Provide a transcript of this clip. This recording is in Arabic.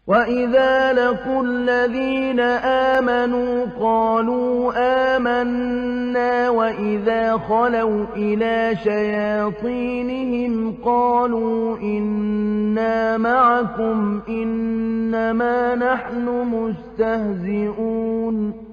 وَإِذَا لَقُوا الَّذِينَ آمَنُوا قَالُوا آمَنَّا وَإِذَا خَلَوْا إِلَىٰ شَيَاطِينِهِمْ قَالُوا إِنَّا مَعَكُمْ إِنَّمَا نَحْنُ مُسْتَهْزِئُونَ